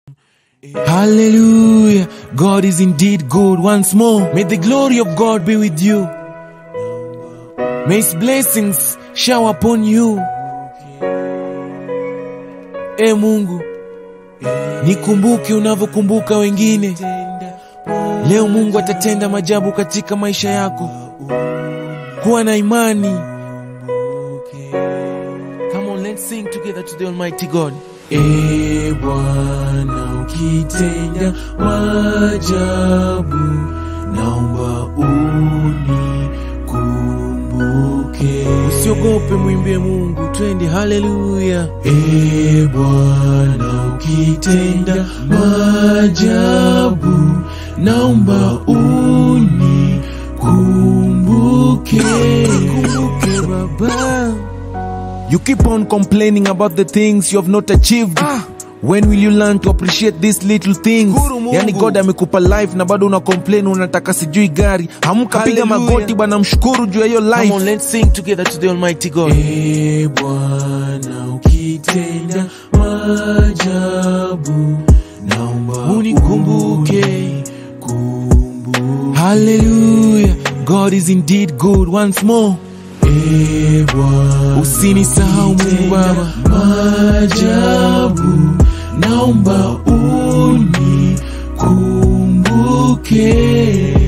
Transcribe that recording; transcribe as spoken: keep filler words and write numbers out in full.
Hallelujah, God is indeed good. Once more, may the glory of God be with you. May His blessings shower upon you. E Mungu, nikumbuke unavyokumbuka wengine. Leo Mungu atatenda maajabu katika maisha yako. Kuwa na imani. Come on, let's sing together to the Almighty God. E Bwana, ukitenda maajabu, naomba unikumbuke. Usiogope, muimbie Mungu, twende haleluya. E Bwana, ukitenda maajabu, naomba unikumbuke. Kumbuke Baba. You keep on complaining about the things you have not achieved. Ah. When will you learn to appreciate these little things? Yani God amekupa life na bado una complain unataka sijui gari. Hamka piga magoti bana, mshukuru juu ya hiyo life. Come on, let's sing together to the Almighty God. E Bwana, ukitenda maajabu, naomba unikumbuke. Kumbuke. Hallelujah, God is indeed good. Once more. E Bwana, usinisahau Mungu Baba. Maajabu, naomba unikumbuke.